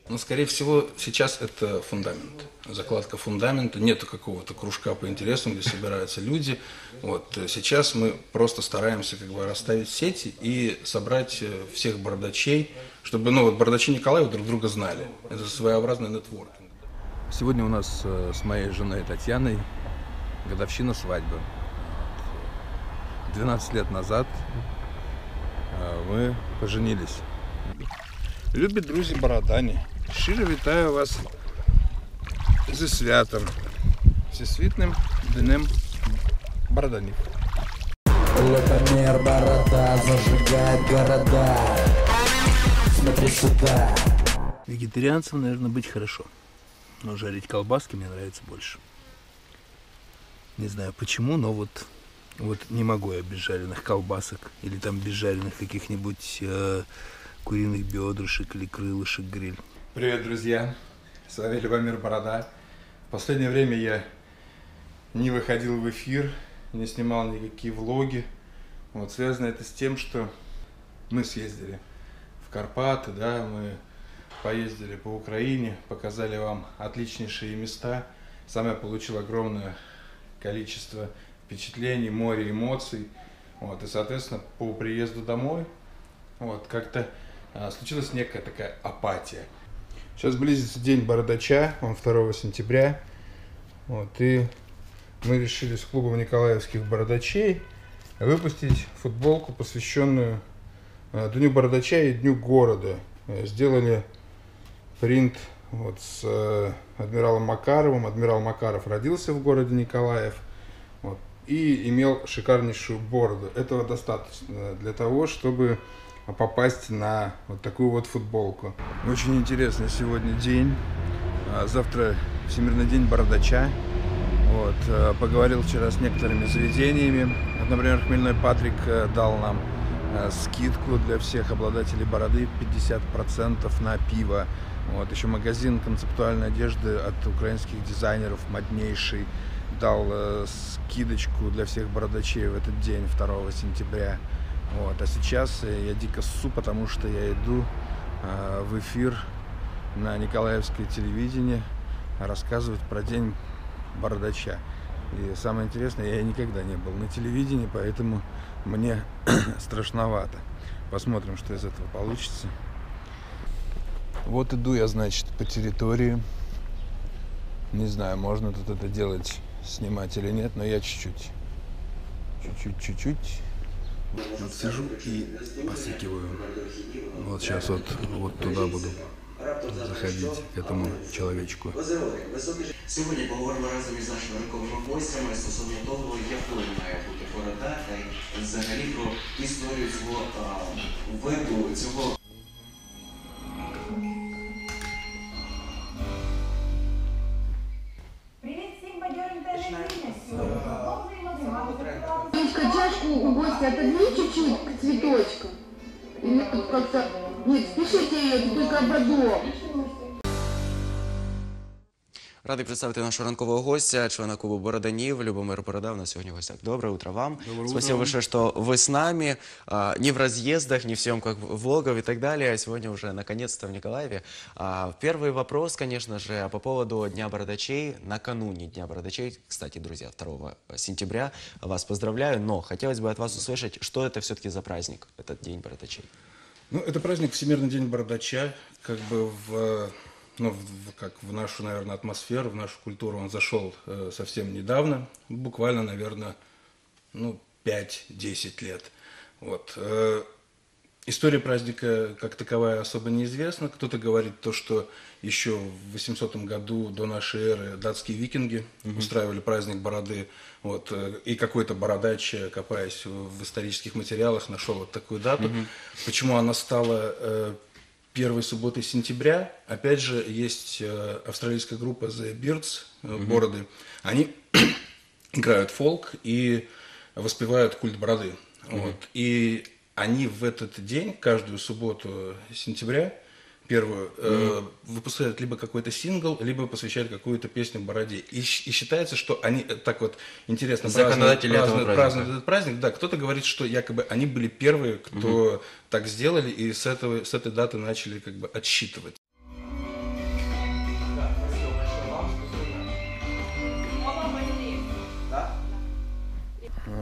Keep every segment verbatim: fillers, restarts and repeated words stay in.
Но, скорее всего, сейчас это фундамент. Закладка фундамента. Нету какого-то кружка по интересам, где собираются люди. Вот. Сейчас мы просто стараемся как бы расставить сети и собрать всех бардачей, чтобы ну, вот бардачи Николаева друг друга знали. Это своеобразный нетворкинг. Сегодня у нас с моей женой Татьяной годовщина свадьбы. двенадцать лет назад мы поженились. Любі друзі Бородані, щиро вітаю вас зі святом, всесвітним днем Бороданів. Летомер Борода зажигает города. Смотри сюда. Вегетарианцем, наверное, быть хорошо, но жарить колбаски мне нравится больше. Не знаю почему, но вот, вот не могу я без жареных колбасок или там без жареных каких-нибудь э, куриных бедрышек или крылышек гриль. Привет, друзья! С вами Любомир Борода. В последнее время я не выходил в эфир, не снимал никакие влоги. Вот, связано это с тем, что мы съездили в Карпаты, да, мы поездили по Украине, показали вам отличнейшие места. Сам я получил огромное количество впечатлений, море эмоций. Вот, и, соответственно, по приезду домой вот, как-то а, случилась некая такая апатия. Сейчас близится День Бородача, он второго сентября. Вот, и мы решили с клубом Николаевских Бородачей выпустить футболку, посвященную а, Дню Бородача и Дню города. Сделали принт вот, с э, адмиралом Макаровым. Адмирал Макаров родился в городе Николаев вот, и имел шикарнейшую бороду. Этого достаточно для того, чтобы попасть на вот такую вот футболку. Очень интересный сегодня день. Завтра Всемирный день Бородача. Вот, поговорил вчера с некоторыми заведениями. Вот, например, Хмельной Патрик дал нам скидку для всех обладателей бороды пятьдесят процентов на пиво. Вот, еще магазин концептуальной одежды от украинских дизайнеров моднейший дал э, скидочку для всех бородачей в этот день, второго сентября. Вот, а сейчас я дико ссу, потому что я иду э, в эфир на Николаевское телевидение рассказывать про День Бородача. И самое интересное, я никогда не был на телевидении, поэтому мне страшновато. Посмотрим, что из этого получится. Вот иду я, значит, по территории. Не знаю, можно тут это делать, снимать или нет, но я чуть-чуть. Чуть-чуть, чуть-чуть. Вот сижу и посыкиваю. Вот сейчас вот, вот туда буду заходить, к этому человечку. Сьогодні поговоримо разом із нашими ранковими гостями стосовно того, якою має бути борода, та й взагалі про історію цього а, виду, цього. Чашку у гостя отодвинь чуть-чуть к цветочкам. Или тут как-то... Нет, спешите ее, это только ободок. Радий представити нашого ранкового гостя, члена клубу Бороданів, Любомир Борода у нас сегодня в гостях. Доброе утро вам. Доброе Спасибо утро. большое, что вы с нами. А, не в разъездах, не в съемках влогов и так далее. А сегодня уже наконец-то в Николаеве. А, первый вопрос, конечно же, по поводу Дня Бородачей. Накануне Дня Бородачей, кстати, друзья, второго сентября, вас поздравляю. Но хотелось бы от вас услышать, что это все-таки за праздник, этот День Бородачей. Ну, это праздник Всемирный день Бородача, как бы в... Ну, в, как в нашу, наверное, атмосферу, в нашу культуру он зашел э, совсем недавно, буквально, наверное, ну, пять-десять лет. Вот. Э, история праздника как таковая особо неизвестна. Кто-то говорит то, что еще в восьмисотом году до нашей эры датские викинги mm-hmm. устраивали праздник бороды. Вот, э, и какой-то бородач, копаясь в исторических материалах, нашел вот такую дату. Mm-hmm. Почему она стала... Э, Первой субботы сентября, опять же, есть э, австралийская группа The Beards, э, mm-hmm. Бороды. Они играют фолк и воспевают культ бороды. Mm-hmm. Вот. И они в этот день, каждую субботу сентября, первую, mm-hmm. э, выпускают либо какой-то сингл, либо посвящают какую-то песню бороде. И, и считается, что они так вот интересно празднуют, празднуют, празднуют этот праздник. Да, кто-то говорит, что якобы они были первые, кто mm-hmm. так сделали, и с, этого, с этой даты начали как бы отсчитывать.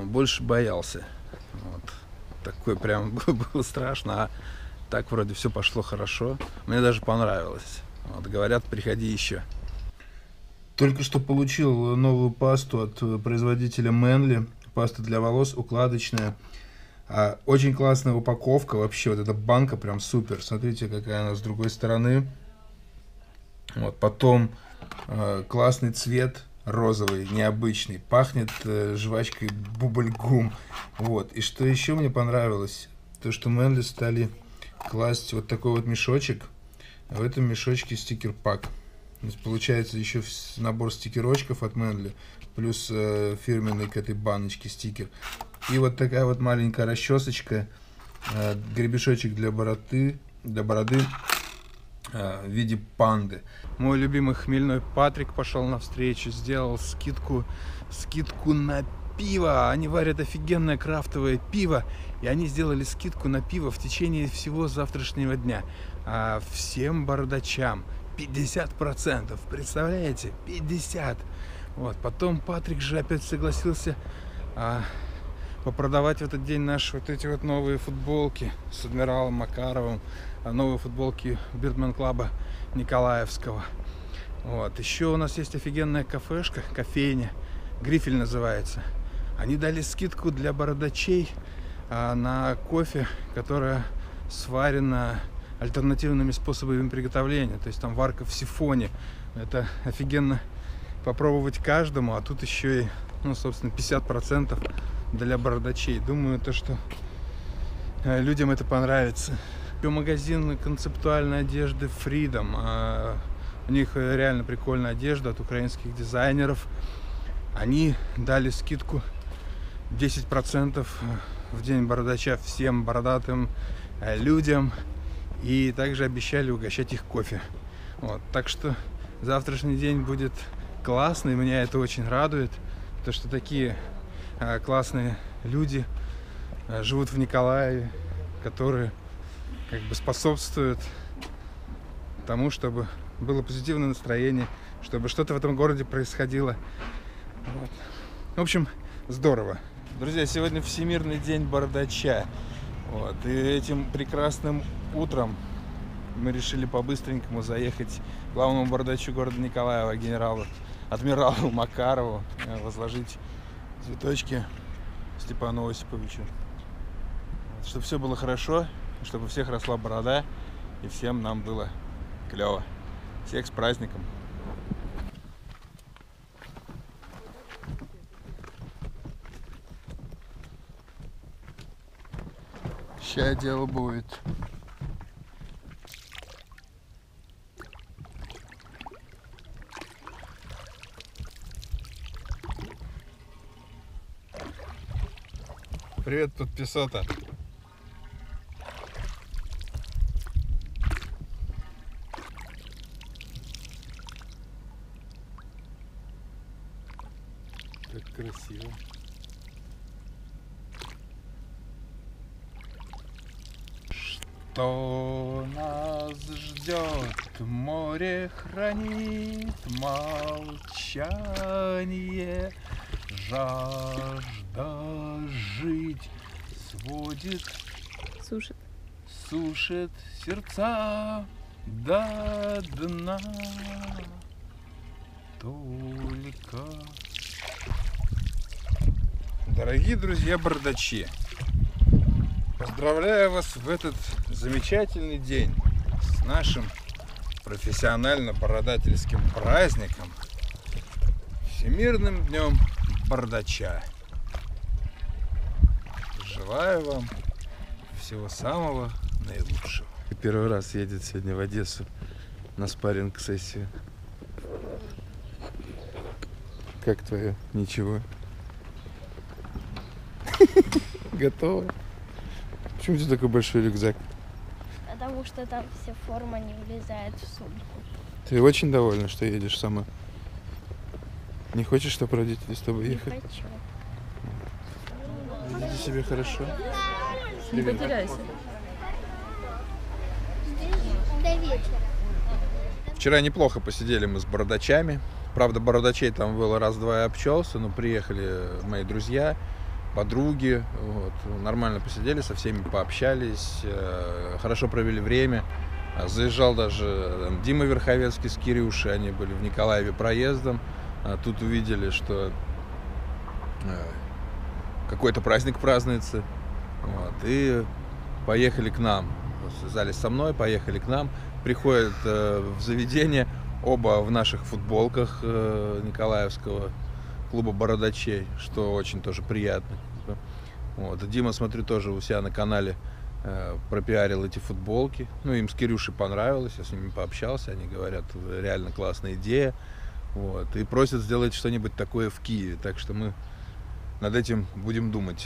больше боялся. Вот. Такой прям было страшно, а так вроде все пошло хорошо. Мне даже понравилось. Вот, говорят, приходи еще. Только что получил новую пасту от производителя Manly. Паста для волос укладочная. А, очень классная упаковка. Вообще, вот эта банка прям супер. Смотрите, какая она с другой стороны. Вот, потом э, классный цвет. Розовый, необычный. Пахнет э, жвачкой бубльгум. Вот. И что еще мне понравилось, то что Manly стали класть вот такой вот мешочек. А в этом мешочке стикер-пак. То есть получается еще набор стикерочков от Manly, плюс э, фирменный к этой баночке стикер. И вот такая вот маленькая расчесочка, э, гребешочек для бороды, для бороды э, в виде панды. Мой любимый хмельной Патрик пошел навстречу, сделал скидку, скидку на пиво. Они варят офигенное крафтовое пиво, и они сделали скидку на пиво в течение всего завтрашнего дня. А всем бородачам пятьдесят процентов, представляете? пятьдесят. Вот. Потом Патрик же опять согласился а, попродавать в этот день наши вот эти вот новые футболки с адмиралом Макаровым, а, новые футболки Бирдмен клуба Николаевского. Вот. Еще у нас есть офигенная кафешка, кофейня, Грифель называется. Они дали скидку для бородачей а, на кофе, которая сварена альтернативными способами приготовления. То есть там варка в сифоне. Это офигенно попробовать каждому. А тут еще и, ну, собственно, пятьдесят процентов для бородачей. Думаю, то, что людям это понравится. Магазин концептуальной одежды Freedom. У них реально прикольная одежда от украинских дизайнеров. Они дали скидку десять процентов в день бородача всем бородатым людям. И также обещали угощать их кофе. Вот. Так что завтрашний день будет классный. Меня это очень радует. То, что такие а, классные люди а, живут в Николаеве, которые как бы способствуют тому, чтобы было позитивное настроение, чтобы что-то в этом городе происходило. Вот. В общем, здорово. Друзья, сегодня Всемирный день бородача. Вот. И этим прекрасным утром мы решили по-быстренькому заехать к главному бородачу города Николаева, генералу, адмиралу Макарову, возложить цветочки Степану Осиповичу. Вот. Чтобы все было хорошо, чтобы у всех росла борода, и всем нам было клево. Всех с праздником! Ща дело будет. Привет, подписота. Как красиво. Что нас ждет? Море хранит молчание, жажда жить сводит, сушит, сушит сердца до дна. Только, дорогие друзья бородачи, поздравляю вас в этот замечательный день с нашим профессионально-бородательским праздником, Всемирным днем бородача. Желаю вам всего самого наилучшего. Первый раз едет сегодня в Одессу на спарринг-сессию. Как твое? Ничего. Готово. Почему у тебя такой большой рюкзак? Потому что там вся форма не влезает в сумку. Ты очень довольна, что едешь сама? Не хочешь, чтобы родители с тобой Не ехали? хочу. Веди себя хорошо. Не потеряйся. До вечера. Вчера неплохо посидели мы с бородачами. Правда, бородачей там было раз-два и обчелся, но приехали мои друзья. подруги. Вот. Нормально посидели, со всеми пообщались, хорошо провели время. Заезжал даже там, Дима Верховецкий с Кирюшей, они были в Николаеве проездом. Тут увидели, что какой-то праздник празднуется. Вот. И поехали к нам. Связались со мной, поехали к нам. Приходят в заведение, оба в наших футболках Николаевского клуба бородачей, что очень тоже приятно. Вот. Дима, смотрю, тоже у себя на канале э, пропиарил эти футболки. Ну, им с Кирюшей понравилось, я с ними пообщался, они говорят, реально классная идея. Вот. И просят сделать что-нибудь такое в Киеве, так что мы над этим будем думать.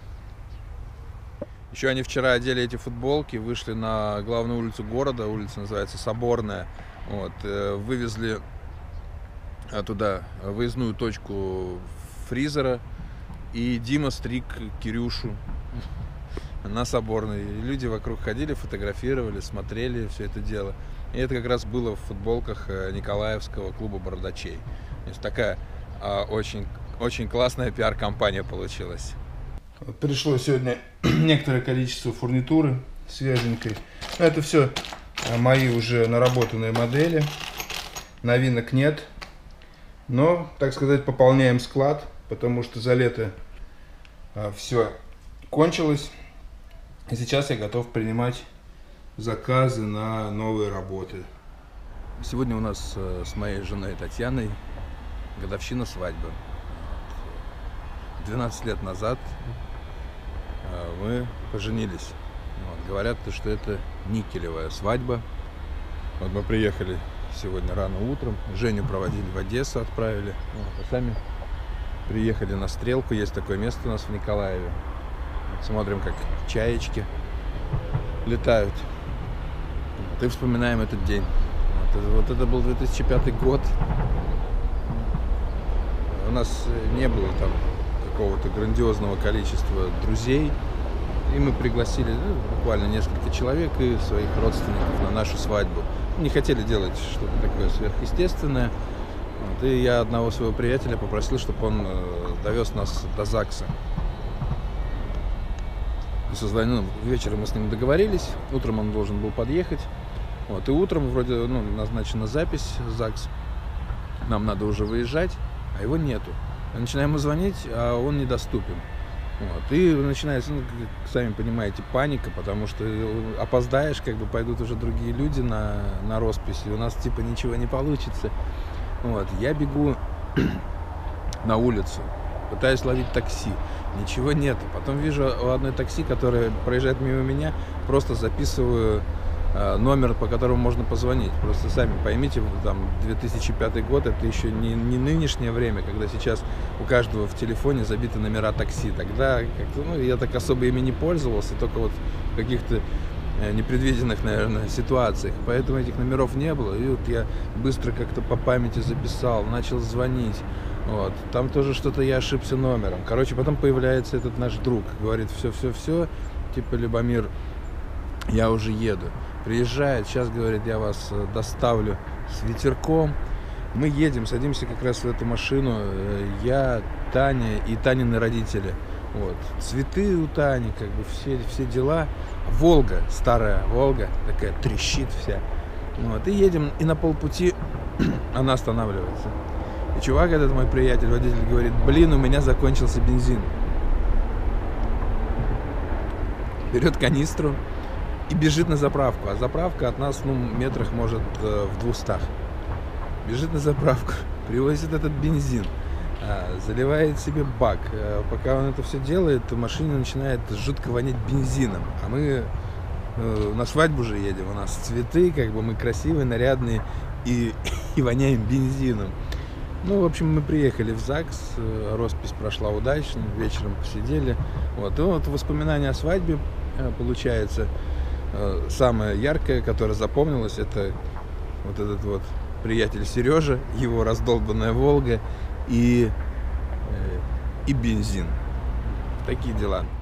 Еще они вчера одели эти футболки, вышли на главную улицу города, улица называется Соборная. Вот. Э, вывезли туда выездную точку фризера, и Дима стриг Кирюшу на Соборной. И люди вокруг ходили, фотографировали, смотрели все это дело. И это как раз было в футболках Николаевского клуба бородачей. То есть такая а, очень, очень классная пиар-компания получилась. Пришло сегодня некоторое количество фурнитуры свеженькой. Это все мои уже наработанные модели. Новинок нет. Но, так сказать, пополняем склад, потому что за лето а, все кончилось. И сейчас я готов принимать заказы на новые работы. Сегодня у нас а, с моей женой Татьяной годовщина свадьбы. двенадцать лет назад а, мы поженились. Вот, говорят, что это никелевая свадьба. Вот мы приехали сегодня рано утром. Женю проводили в Одессу, отправили. Вот, а сами приехали на Стрелку. Есть такое место у нас в Николаеве. Вот, смотрим, как чаечки летают. Вот, и вспоминаем этот день. Вот, вот это был две тысячи пятый год. У нас не было там какого-то грандиозного количества друзей. И мы пригласили ну, буквально несколько человек и своих родственников на нашу свадьбу. Не хотели делать что-то такое сверхъестественное. Вот, и я одного своего приятеля попросил, чтобы он э, довез нас до ЗАГСа. И созвонил, ну, вечером мы с ним договорились, утром он должен был подъехать. Вот, и утром вроде ну, назначена запись в ЗАГС. Нам надо уже выезжать, а его нету. Начинаем ему звонить, а он недоступен. Вот. И начинается, ну, сами понимаете, паника, потому что опоздаешь, как бы пойдут уже другие люди на, на роспись, и у нас типа ничего не получится. Вот. Я бегу на улицу, пытаюсь ловить такси, ничего нету. Потом вижу у одной такси, которая проезжает мимо меня, просто записываю э, номер, по которому можно позвонить. Просто сами поймите, там две тысячи пятый год, это еще не, не нынешнее время, когда сейчас у каждого в телефоне забиты номера такси. Тогда как-то, ну, я так особо ими не пользовался, только вот в каких-то э, непредвиденных, наверное, ситуациях. Поэтому этих номеров не было. И вот я быстро как-то по памяти записал, начал звонить. Вот. Там тоже что-то я ошибся номером. Короче, потом появляется этот наш друг, говорит, все-все-все, типа, Любомир, я уже еду. Приезжает, сейчас, говорит, я вас доставлю с ветерком. Мы едем, садимся как раз в эту машину, я, Таня и Танины родители. Вот. Цветы у Тани, как бы все, все дела. Волга, старая Волга, такая трещит вся. Вот. И едем, и на полпути она останавливается. И чувак, этот мой приятель, водитель, говорит, блин, у меня закончился бензин. Берет канистру и бежит на заправку. А заправка от нас, ну, метрах, может, в двухстах. Бежит на заправку, привозит этот бензин, заливает себе бак. Пока он это все делает, в машине начинает жутко вонять бензином. А мы на свадьбу же едем, у нас цветы, как бы мы красивые, нарядные и, и воняем бензином. Ну, в общем, мы приехали в ЗАГС, роспись прошла удачно, вечером посидели. Вот, и вот воспоминания о свадьбе, получается, самое яркое, которое запомнилось, это вот этот вот приятель Сережа, его раздолбанная Волга и, и бензин. Такие дела.